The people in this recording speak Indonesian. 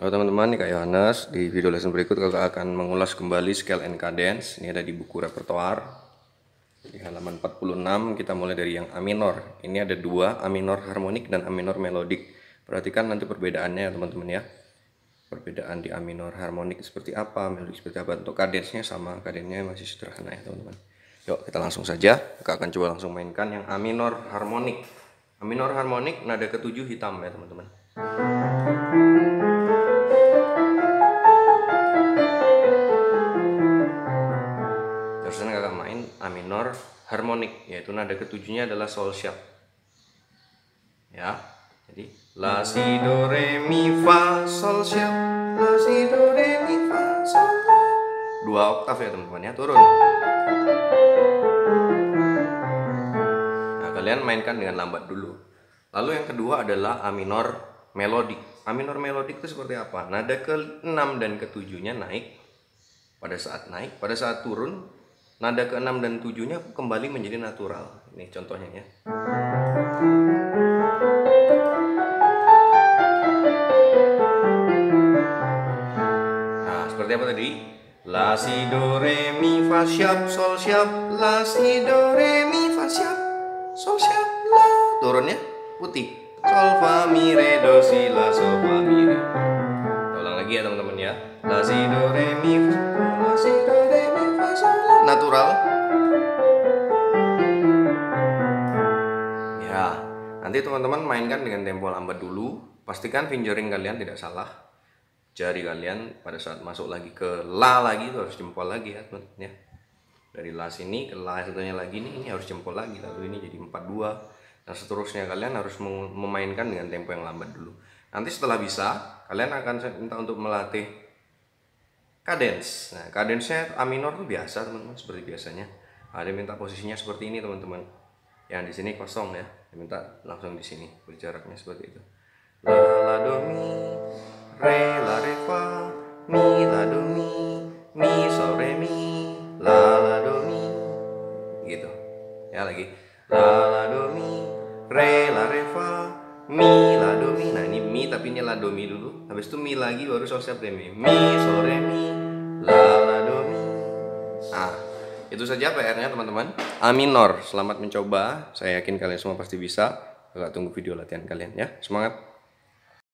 Halo teman-teman, ini Kak Yohanes. Di video lesson berikut kakak akan mengulas kembali scale and cadence. Ini ada di buku repertoire. Di halaman 46 kita mulai dari yang A minor. Ini ada dua, A minor harmonik dan A minor melodik. Perhatikan nanti perbedaannya ya teman-teman ya. Perbedaan di A minor harmonik seperti apa, melodik seperti apa. Untuk kadensnya sama, kadensnya masih sederhana ya teman-teman. Yuk kita langsung saja. Kakak akan coba langsung mainkan yang A minor harmonik. A minor harmonik nada ketujuh hitam ya teman-teman. Terusnya kakak main A minor harmonik, yaitu nada ketujuhnya adalah sol sharp. Ya, jadi la si do re mi fa sol sharp, la si do re mi fa sol. Dua oktav ya teman-teman ya, turun. Nah, kalian mainkan dengan lambat dulu. Lalu yang kedua adalah A minor melodik. A minor melodik itu seperti apa? Nada ke-6 dan ke-7-nya naik. Pada saat naik, pada saat turun, nada ke-6 dan 7-nya kembali menjadi natural. Ini contohnya ya. Nah, seperti apa tadi? La si do re mi fa sharp sol sharp, la si do re mi fa sharp sol sharp la. Turunnya putih. Sol fa mi re do si la sol fa mi re. Ulang lagi ya teman-teman ya. La si do re mi fa, la si do re mi fa sol la. Natural. Ya, nanti teman-teman mainkan dengan tempo lambat dulu. Pastikan fingering kalian tidak salah. Jari kalian pada saat masuk lagi ke la lagi itu harus jempol lagi ya teman-teman ya. Dari la sini ke la satunya lagi ini harus jempol lagi, lalu ini jadi 4-2 dan seterusnya. Kalian harus memainkan dengan tempo yang lambat dulu. Nanti setelah bisa, kalian akan saya minta untuk melatih cadence. Nah, cadence-nya A minor itu biasa teman-teman, seperti biasanya. Ada minta posisinya seperti ini teman-teman. Yang di sini kosong ya, diminta langsung di sini, berjaraknya seperti itu. La la do mi, re la re fa, mi la do mi sol re mi, la la do mi, gitu. Ya lagi, la la do mi, re la re fa, mi la do mi. Nah ini mi tapi ini la do mi dulu. Habis itu mi lagi baru sol sharp re mi, sol re mi, la la do mi. Nah itu saja PR-nya teman-teman. A minor. Selamat mencoba. Saya yakin kalian semua pasti bisa. Kakak tunggu video latihan kalian ya. Semangat.